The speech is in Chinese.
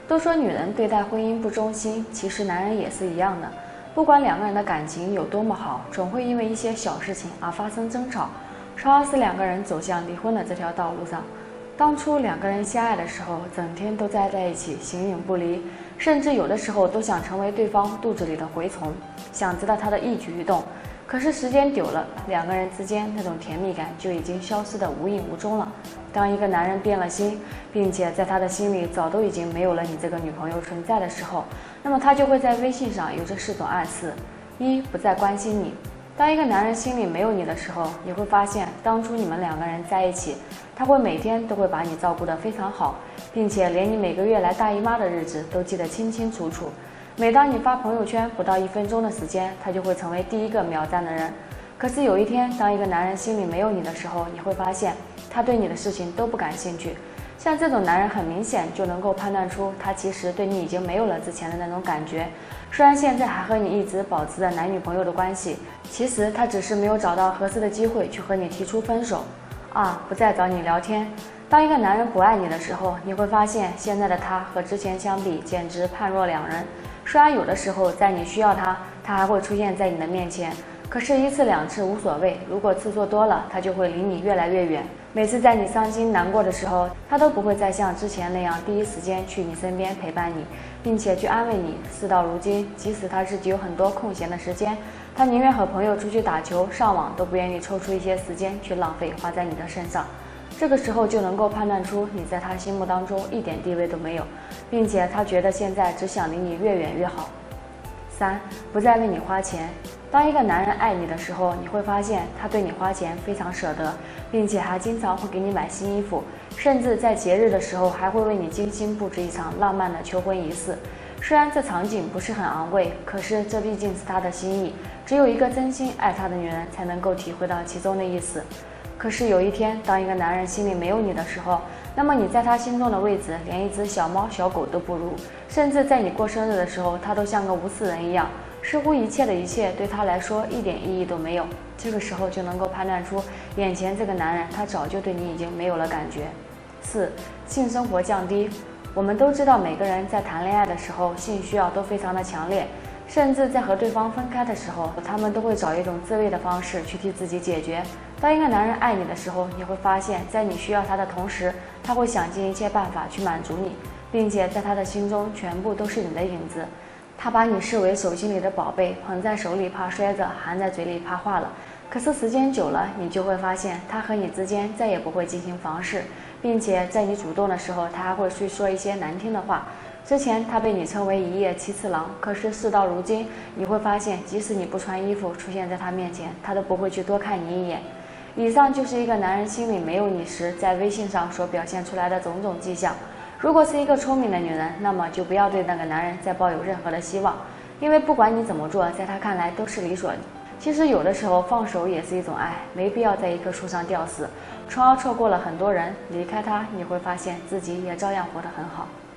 都说女人对待婚姻不忠心，其实男人也是一样的。不管两个人的感情有多么好，总会因为一些小事情而发生争吵，从而使两个人走向离婚的这条道路上。当初两个人相爱的时候，整天都待在一起，形影不离，甚至有的时候都想成为对方肚子里的蛔虫，想知道他的一举一动。可是时间久了，两个人之间那种甜蜜感就已经消失得无影无踪了。当一个男人变了心，并且在他的心里早都已经没有了你这个女朋友存在的时候，那么他就会在微信上有这4种暗示：一、不再关心你。当一个男人心里没有你的时候，你会发现当初你们两个人在一起，他会每天都会把你照顾得非常好，并且连你每个月来大姨妈的日子都记得清清楚楚。每当你发朋友圈不到1分钟的时间，他就会成为第一个秒赞的人。可是有一天，当一个男人心里没有你的时候，你会发现他对你的事情都不感兴趣。像这种男人很明显就能够判断出他其实对你已经没有了之前的那种感觉，虽然现在还和你一直保持着男女朋友的关系，其实他只是没有找到合适的机会去和你提出分手。2、不再找你聊天。当一个男人不爱你的时候，你会发现现在的他和之前相比简直判若两人。虽然有的时候在你需要他，他还会出现在你的面前，可是1次2次无所谓，如果次数多了，他就会离你越来越远。每次在你伤心难过的时候，他都不会再像之前那样第一时间去你身边陪伴你，并且去安慰你。事到如今，即使他自己有很多空闲的时间，他宁愿和朋友出去打球上网，都不愿意抽出一些时间去浪费花在你的身上。这个时候就能够判断出你在他心目当中一点地位都没有，并且他觉得现在只想离你越远越好。3、不再为你花钱。当一个男人爱你的时候，你会发现他对你花钱非常舍得，并且还经常会给你买新衣服，甚至在节日的时候还会为你精心布置一场浪漫的求婚仪式。虽然这场景不是很昂贵，可是这毕竟是他的心意，只有一个真心爱他的女人才能够体会到其中的意思。可是有一天，当一个男人心里没有你的时候，那么你在他心中的位置连一只小猫小狗都不如，甚至在你过生日的时候，他都像个无事人一样，似乎一切的一切对他来说一点意义都没有。这个时候就能够判断出眼前这个男人他早就对你已经没有了感觉。4、性生活降低。我们都知道每个人在谈恋爱的时候性需要都非常的强烈，甚至在和对方分开的时候，他们都会找一种自慰的方式去替自己解决。当一个男人爱你的时候，你会发现在你需要他的同时，他会想尽一切办法去满足你，并且在他的心中全部都是你的影子。他把你视为手心里的宝贝，捧在手里怕摔着，含在嘴里怕化了。可是时间久了，你就会发现他和你之间再也不会进行房事，并且在你主动的时候，他还会去说一些难听的话。之前他被你称为一夜七次郎，可是事到如今，你会发现即使你不穿衣服出现在他面前，他都不会去多看你一眼。以上就是一个男人心里没有你时在微信上所表现出来的种种迹象。如果是一个聪明的女人，那么就不要对那个男人再抱有任何的希望，因为不管你怎么做，在他看来都是理所。其实有的时候放手也是一种爱，没必要在一棵树上吊死，从而错过了很多人。离开他，你会发现自己也照样活得很好。